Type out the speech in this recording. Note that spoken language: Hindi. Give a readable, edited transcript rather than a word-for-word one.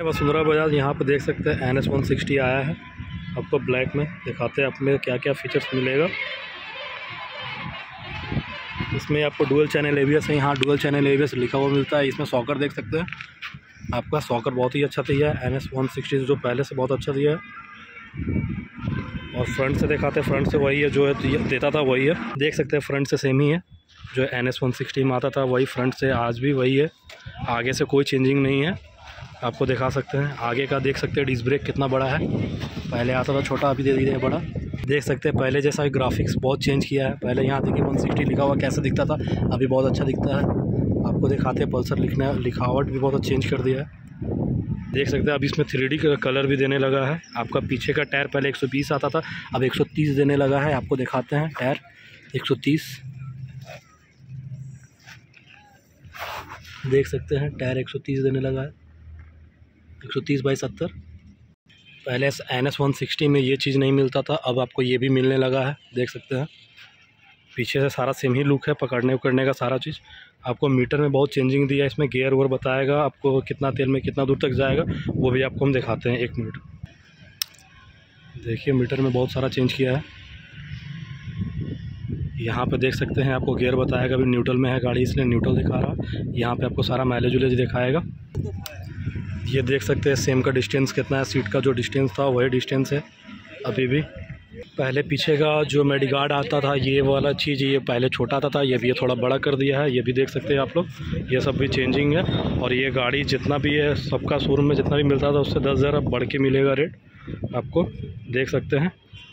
वसुंधरा बजाज यहाँ पे देख सकते हैं NS 160 आया है आपको ब्लैक में। दिखाते हैं आप में क्या क्या फीचर्स मिलेगा। इसमें आपको डुअल चैनल ABS है, यहाँ डुअल चैनल ABS लिखा हुआ मिलता है। इसमें सॉकर देख सकते हैं, आपका सॉकर बहुत ही अच्छा दिया है NS 160 जो पहले से बहुत अच्छा दिया है। और फ्रंट से दिखाते हैं, फ्रंट से वही है जो है देता था वही है, देख सकते हैं फ्रंट से सेम ही है जो NS 160 में आता था वही फ्रंट से आज भी वही है। आगे से कोई चेंजिंग नहीं है, आपको दिखा सकते हैं। आगे का देख सकते हैं डिस्क ब्रेक कितना बड़ा है, पहले आता था छोटा, अभी दे दिए बड़ा। देख सकते हैं पहले जैसा ग्राफिक्स बहुत चेंज किया है। पहले यहाँ देखिए 160 लिखा हुआ कैसे दिखता था, अभी बहुत अच्छा दिखता है। आपको दिखाते हैं पल्सर लिखावट भी बहुत चेंज कर दिया है। देख सकते हैं अब इसमें 3D का कलर भी देने लगा है। आपका पीछे का टायर पहले 120 आता था, अब 130 देने लगा है। आपको दिखाते हैं टायर 130, देख सकते हैं टायर 130 देने लगा है, 130/70। पहले NS 160 में ये चीज़ नहीं मिलता था, अब आपको ये भी मिलने लगा है। देख सकते हैं पीछे से सारा सेम ही लुक है, पकड़ने उकड़ने का सारा चीज़। आपको मीटर में बहुत चेंजिंग दिया है, इसमें गियर वोर बताएगा आपको कितना तेल में कितना दूर तक जाएगा, वो भी आपको हम दिखाते हैं। 1 मिनट देखिए, मीटर में बहुत सारा चेंज किया है। यहाँ पे देख सकते हैं आपको गियर बताएगा, अभी न्यूट्रल में है गाड़ी इसलिए न्यूट्रल दिखा रहा। यहाँ पे आपको सारा माइलेज उलेज दिखाएगा। ये देख सकते हैं सेम का डिस्टेंस कितना है, सीट का जो डिस्टेंस था वही डिस्टेंस है अभी भी। पहले पीछे का जो मेडीगार्ड आता था ये वाला चीज़, ये पहले छोटा आता था, ये भी थोड़ा बड़ा कर दिया है। ये भी देख सकते हैं आप लोग, ये सब भी चेंजिंग है। और ये गाड़ी जितना भी है सबका शोरूम में जितना भी मिलता था उससे 10,000 अब बढ़ के मिलेगा रेट, आपको देख सकते हैं।